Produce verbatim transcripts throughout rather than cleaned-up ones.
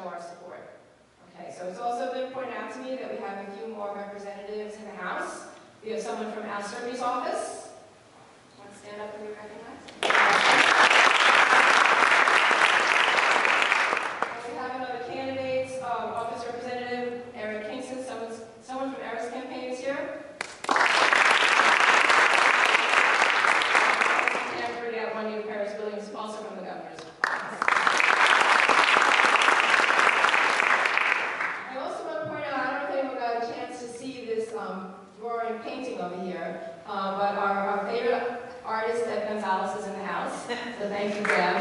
show our support. Okay, so it's also been pointed out to me that we have a few more representatives in the House. We have someone from Al Serby's office. Want to stand up and be recognized? We have another candidate, um, Office Representative Eric Kingston. Someone's, someone from Eric's campaign is here. And forget one new Paris Williams, also from the governor's office. I also want to point out, I don't know if anyone got a chance to see this um, drawing painting over here, uh, but our, our favorite artist, Deb Gonzalez, is in the house. So thank you, Deb.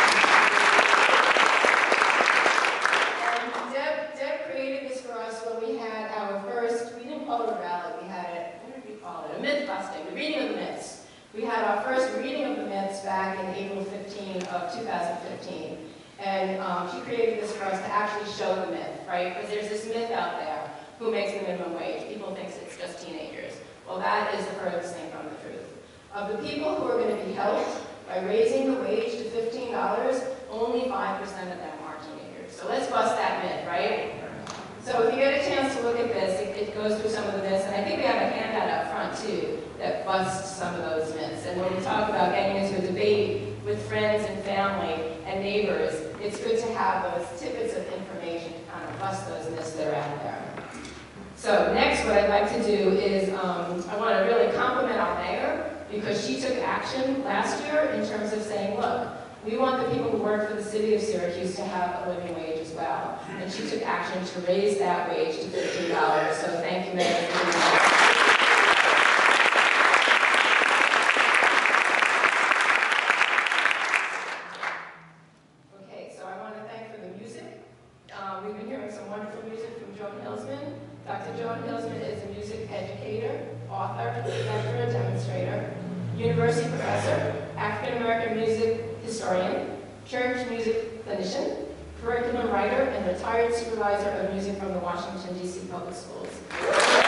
And Deb, Deb created this for us when we had our first, we didn't call it a rally, we had it, what did we call it? A myth busting, the reading of the myths. We had our first reading of the myths back in April fifteenth of two thousand fifteen. And um, she created this for us to actually show the myth, right? Because there's this myth out there, who makes the minimum wage? People think it's just teenagers. Well, that is the furthest thing from the truth. Of the people who are going to be helped by raising the wage to fifteen dollars, only five percent of them are teenagers. So let's bust that myth, right? So if you get a chance to look at this, it, it goes through some of the myths, and I think we have a handout up front too that busts some of those myths. And when we talk about getting into a debate with friends and family and neighbors, it's good to have those tidbits of information to kind of bust those myths that are out there. So next, what I'd like to do is um, I want to really compliment our mayor because she took action last year in terms of saying, look, we want the people who work for the city of Syracuse to have a living wage as well. And she took action to raise that wage to fifteen dollars. So thank you, Mayor, for doing that. Okay, so I want to thank for the music. Um, we've been hearing some wonderful music from Joan Hilsman. Doctor Joan Hilsman is a music educator, author, lecturer, demonstrator, university professor, African-American music historian, church music clinician, curriculum writer, and retired supervisor of music from the Washington, D C Public Schools.